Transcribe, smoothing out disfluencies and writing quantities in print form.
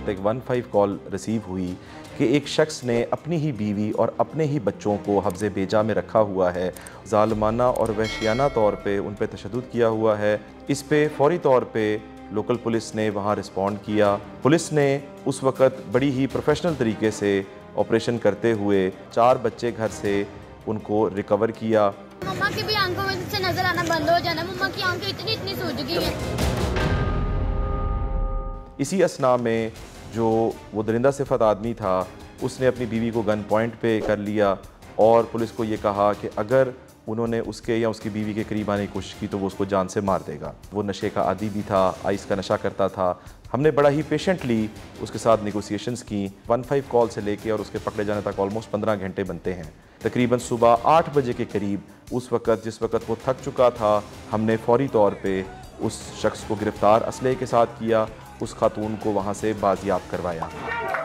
वक्त एक 15 call receive हुई कि एक शख्स ने अपनी ही बीवी और अपने ही बच्चों को हफ्ज़े बेजा में रखा हुआ है, ज़ालिमाना और वहशियाना तौर पे उन पे तशद्दुद किया हुआ है। इस पे फ़ौरी तौर पे लोकल पुलिस ने वहाँ रिस्पॉन्ड किया। पुलिस ने उस वक़्त बड़ी ही प्रोफेशनल तरीके से ऑपरेशन करते हुए 4 बच्चे घर से उनको रिकवर किया। मम्मा की भी आंखों में से नजर आना बंद हो जाना, मम्मा की आंखें इतनी सूज गई हैं। इसी असना में जो वो दरिंदा सिफत आदमी था उसने अपनी बीवी को गन पॉइंट पे कर लिया और पुलिस को ये कहा कि अगर उन्होंने उसके या उसकी बीवी के करीब आने की कोशिश की तो वो उसको जान से मार देगा। वो नशे का आदी भी था, आइस का नशा करता था। हमने बड़ा ही पेशेंटली उसके साथ नेगोशिएशंस की। 15 कॉल से लेके और उसके पकड़े जाने तक ऑलमोस्ट 15 घंटे बनते हैं। तकरीबन सुबह 8 बजे के करीब उस वक़्त जिस वक़्त वो थक चुका था, हमने फ़ौरी तौर पे उस शख्स को गिरफ़्तार असलहे के साथ किया, उस खातून को वहाँ से बाजियाब करवाया।